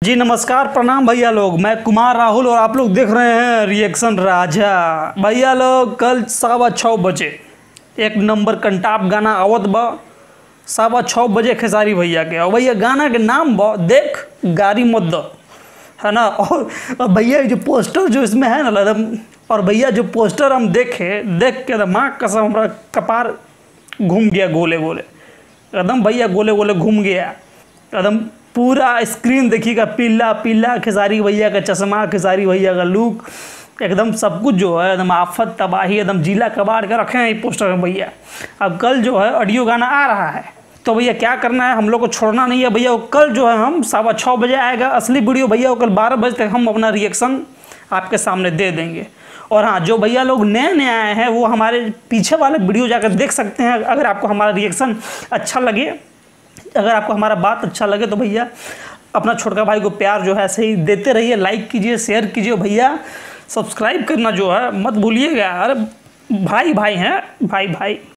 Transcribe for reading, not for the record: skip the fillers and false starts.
जी नमस्कार, प्रणाम भैया लोग। मैं कुमार राहुल और आप लोग देख रहे हैं रिएक्शन राजा। भैया लोग कल 6:15 बजे एक नंबर कंटाप गाना आवत बा 6:15 बजे खेसारी भैया के। और भैया गाना के नाम बा देख गारी मत दो, है ना। और भैया जो पोस्टर जो इसमें है ना एकदम, और भैया जो पोस्टर हम देख के माँ कसम हमारा कपार घूम गया, गोले गोले एकदम भैया गोले गोले घूम गया एकदम। पूरा स्क्रीन देखिएगा पीला पीला, खेसारी भैया का चश्मा, खेसारी भैया का लुक, एकदम सब कुछ जो है एकदम आफत तबाही, एकदम जिला कबाड़ के रखे हैं ये पोस्टर में भैया। अब कल जो है ऑडियो गाना आ रहा है, तो भैया क्या करना है, हम लोग को छोड़ना नहीं है भैया। कल जो है हम 6:15 बजे आएगा असली वीडियो भैया। कल 12 बजे तक हम अपना रिएक्शन आपके सामने दे देंगे। और हाँ, जो भैया लोग नए नए आए हैं वो हमारे पीछे वाले वीडियो जाकर देख सकते हैं। अगर आपको हमारा रिएक्शन अच्छा लगे, अगर आपको हमारा बात अच्छा लगे तो भैया अपना छोटका भाई को प्यार जो है ऐसे ही देते रहिए, लाइक कीजिए, शेयर कीजिए भैया, सब्सक्राइब करना जो है मत भूलिएगा। अरे भाई भाई हैं, भाई भाई।